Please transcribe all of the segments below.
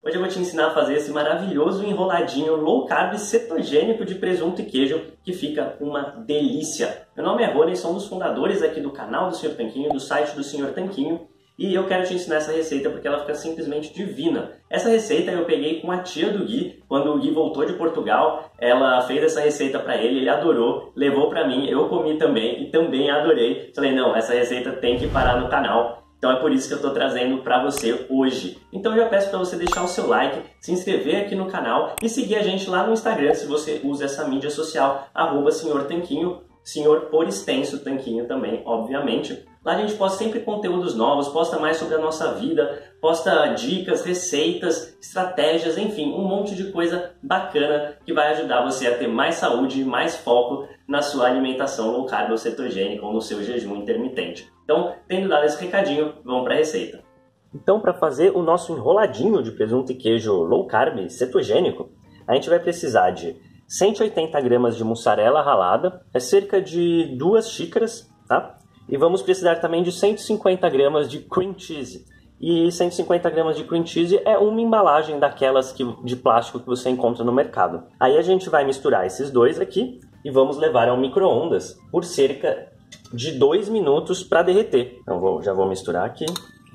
Hoje eu vou te ensinar a fazer esse maravilhoso enroladinho low carb cetogênico de presunto e queijo que fica uma delícia. Meu nome é Rony, sou um dos fundadores aqui do canal do Sr. Tanquinho, do site do Sr. Tanquinho, e eu quero te ensinar essa receita porque ela fica simplesmente divina. Essa receita eu peguei com a tia do Gui, quando o Gui voltou de Portugal, ela fez essa receita para ele adorou, levou para mim, eu comi também e também adorei. Falei, não, essa receita tem que parar no canal. Então é por isso que eu estou trazendo para você hoje. Então eu já peço para você deixar o seu like, se inscrever aqui no canal e seguir a gente lá no Instagram, se você usa essa mídia social, @Sr. Tanquinho, senhor por extenso, Tanquinho também, obviamente. Lá a gente posta sempre conteúdos novos, posta mais sobre a nossa vida, posta dicas, receitas, estratégias, enfim, um monte de coisa bacana que vai ajudar você a ter mais saúde e mais foco na sua alimentação low carb ou cetogênica ou no seu jejum intermitente. Então, tendo dado esse recadinho, vamos para a receita. Então, para fazer o nosso enroladinho de presunto e queijo low carb cetogênico, a gente vai precisar de 180 gramas de mussarela ralada, é cerca de 2 xícaras, tá? E vamos precisar também de 150 gramas de cream cheese. E 150 gramas de cream cheese é uma embalagem daquelas de plástico que você encontra no mercado. Aí a gente vai misturar esses dois aqui e vamos levar ao micro-ondas por cerca de 2 minutos para derreter. Então já vou misturar aqui.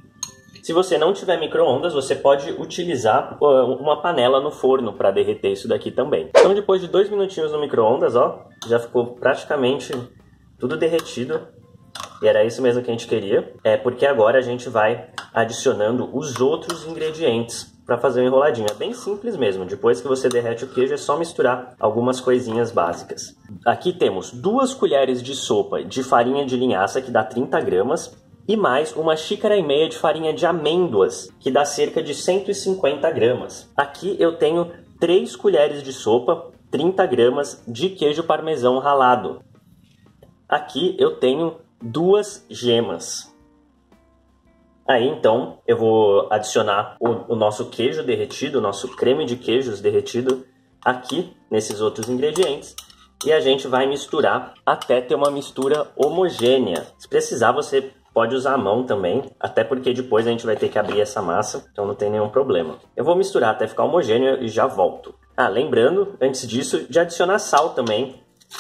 Se você não tiver micro-ondas, você pode utilizar uma panela no forno para derreter isso daqui também. Então depois de 2 minutinhos no micro-ondas, ó, já ficou praticamente tudo derretido. E era isso mesmo que a gente queria, porque agora a gente vai adicionando os outros ingredientes para fazer o enroladinho. É bem simples mesmo, depois que você derrete o queijo é só misturar algumas coisinhas básicas. Aqui temos 2 colheres de sopa de farinha de linhaça, que dá 30 gramas, e mais 1,5 xícaras de farinha de amêndoas, que dá cerca de 150 gramas. Aqui eu tenho 3 colheres de sopa, 30 gramas de queijo parmesão ralado. Aqui eu tenho 2 gemas. Aí então eu vou adicionar o nosso queijo derretido, o nosso creme de queijos derretido aqui nesses outros ingredientes e a gente vai misturar até ter uma mistura homogênea. Se precisar você pode usar a mão também, até porque depois a gente vai ter que abrir essa massa, então não tem nenhum problema. Eu vou misturar até ficar homogêneo e já volto. Lembrando, antes disso, de adicionar sal também.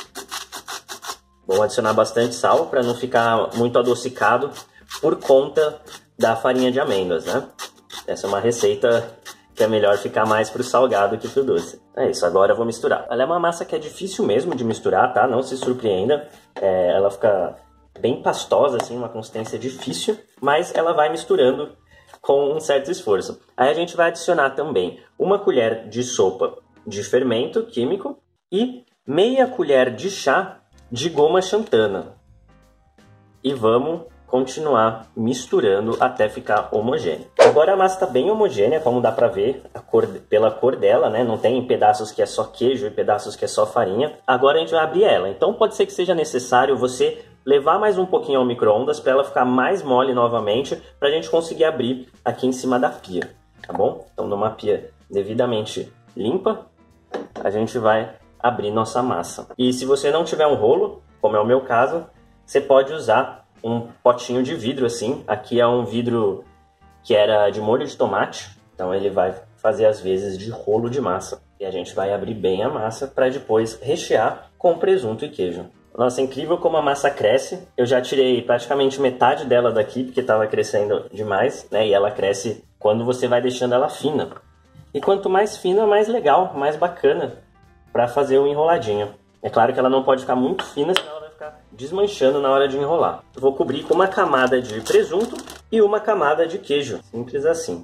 Vou adicionar bastante sal para não ficar muito adocicado por conta da farinha de amêndoas, né? Essa é uma receita que é melhor ficar mais pro salgado que pro doce. É isso, agora eu vou misturar. Ela é uma massa que é difícil mesmo de misturar, tá? Não se surpreenda. Ela fica bem pastosa, assim, uma consistência difícil, mas ela vai misturando com um certo esforço. Aí a gente vai adicionar também 1 colher de sopa de fermento químico e meia colher de chá de goma xantana. E vamos continuar misturando até ficar homogêneo. Agora a massa está bem homogênea, como dá para ver pela cor dela, né? Não tem pedaços que é só queijo e pedaços que é só farinha. Agora a gente vai abrir ela. Então pode ser que seja necessário você levar mais um pouquinho ao micro-ondas para ela ficar mais mole novamente, para a gente conseguir abrir aqui em cima da pia, tá bom? Então numa pia devidamente limpa, a gente vai abrir nossa massa. E se você não tiver um rolo, como é o meu caso, você pode usar um potinho de vidro assim. Aqui é um vidro que era de molho de tomate, então ele vai fazer as vezes de rolo de massa. E a gente vai abrir bem a massa para depois rechear com presunto e queijo. Nossa, é incrível como a massa cresce. Eu já tirei praticamente metade dela daqui, porque estava crescendo demais, né? E ela cresce quando você vai deixando ela fina. E quanto mais fina, mais legal, mais bacana para fazer o enroladinho. É claro que ela não pode ficar muito fina, senão ela vai ficar desmanchando na hora de enrolar. Eu vou cobrir com uma camada de presunto e uma camada de queijo. Simples assim.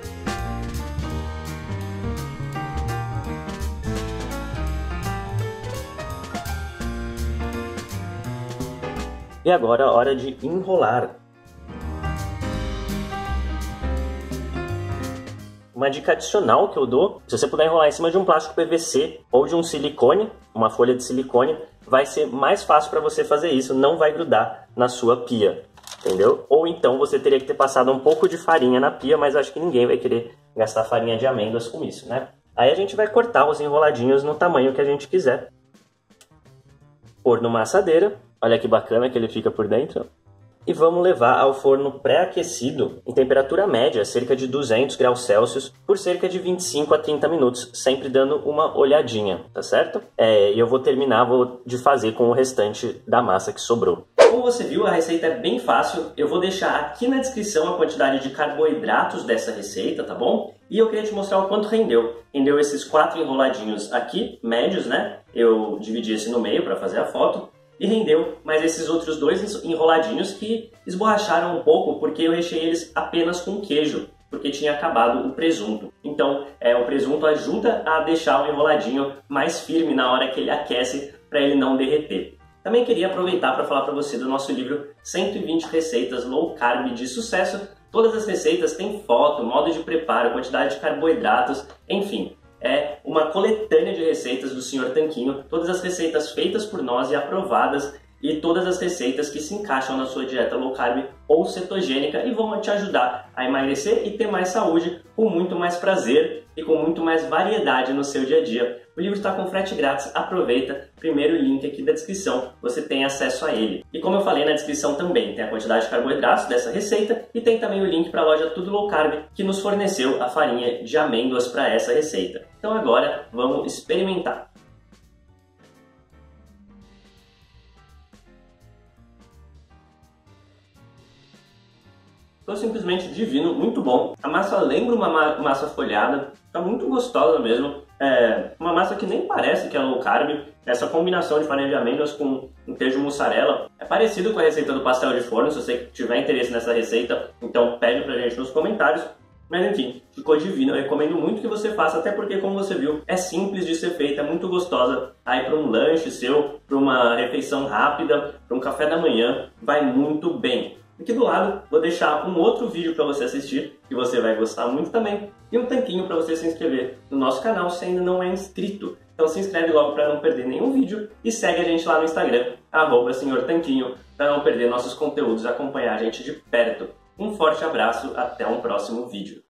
E agora a hora de enrolar. Uma dica adicional que eu dou, se você puder enrolar em cima de um plástico PVC ou de um silicone, uma folha de silicone, vai ser mais fácil para você fazer isso, não vai grudar na sua pia, entendeu? Ou então você teria que ter passado um pouco de farinha na pia, mas acho que ninguém vai querer gastar farinha de amêndoas com isso, né? Aí a gente vai cortar os enroladinhos no tamanho que a gente quiser. Pôr numa assadeira, olha que bacana que ele fica por dentro. e vamos levar ao forno pré-aquecido em temperatura média, cerca de 200 graus Celsius, por cerca de 25 a 30 minutos, sempre dando uma olhadinha, tá certo? E eu vou terminar de fazer com o restante da massa que sobrou. Como você viu, a receita é bem fácil. Eu vou deixar aqui na descrição a quantidade de carboidratos dessa receita, tá bom? E eu queria te mostrar o quanto rendeu. Rendeu esses 4 enroladinhos aqui, médios, né? Eu dividi esse no meio para fazer a foto. E rendeu mais esses outros 2 enroladinhos que esborracharam um pouco porque eu recheei eles apenas com queijo, porque tinha acabado o presunto. Então, o presunto ajuda a deixar o enroladinho mais firme na hora que ele aquece para ele não derreter. Também queria aproveitar para falar para você do nosso livro 120 receitas low carb de sucesso. Todas as receitas têm foto, modo de preparo, quantidade de carboidratos, enfim. É uma coletânea de receitas do Sr. Tanquinho, todas as receitas feitas por nós e aprovadas, e todas as receitas que se encaixam na sua dieta low carb ou cetogênica e vão te ajudar a emagrecer e ter mais saúde com muito mais prazer e com muito mais variedade no seu dia a dia. O livro está com frete grátis, aproveita, primeiro link aqui da descrição, você tem acesso a ele. E como eu falei na descrição também, tem a quantidade de carboidratos dessa receita e tem também o link para a loja Tudo Low Carb, que nos forneceu a farinha de amêndoas para essa receita. Então agora vamos experimentar. Ficou simplesmente divino, muito bom. A massa lembra uma massa folhada, tá muito gostosa mesmo. É uma massa que nem parece que é low carb. Essa combinação de farinha de amêndoas com um queijo mussarela é parecido com a receita do pastel de forno. Se você tiver interesse nessa receita, então pede pra gente nos comentários. Mas enfim, ficou divino. Eu recomendo muito que você faça, até porque, como você viu, é simples de ser feita, é muito gostosa. Aí para um lanche seu, para uma refeição rápida, para um café da manhã, vai muito bem. Aqui do lado vou deixar um outro vídeo para você assistir, que você vai gostar muito também, e um tanquinho para você se inscrever no nosso canal se ainda não é inscrito. Então se inscreve logo para não perder nenhum vídeo e segue a gente lá no Instagram, @senhortanquinho, para não perder nossos conteúdos e acompanhar a gente de perto. Um forte abraço, até um próximo vídeo.